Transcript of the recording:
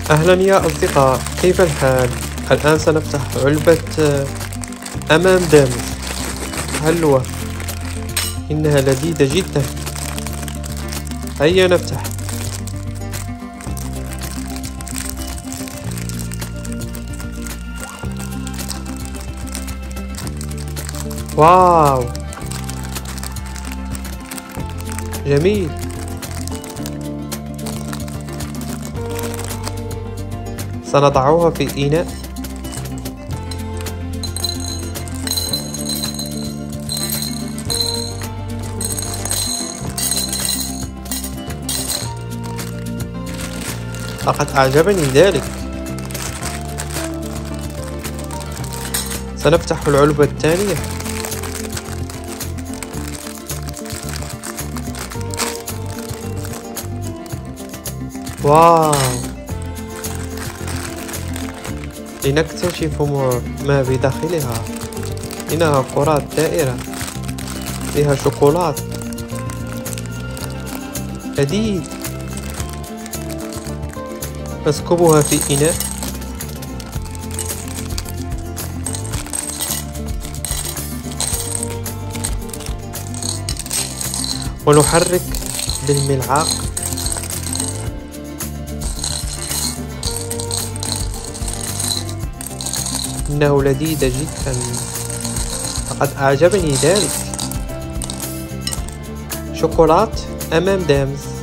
أهلا يا أصدقاء، كيف الحال؟ الآن سنفتح علبة أمام دامز حلوة، إنها لذيذة جدا. هيا نفتح. واو، جميل. سنضعها في إناء. لقد أعجبني ذلك. سنفتح العلبة الثانية. واو، لنكتشف ما بداخلها. إنها كرات دائرة فيها شوكولات لذيذ. نسكبها في إناء. ونحرك بالملعقة. إنه لذيذ جدا، لقد أعجبني ذلك. شوكولات أمام دامز.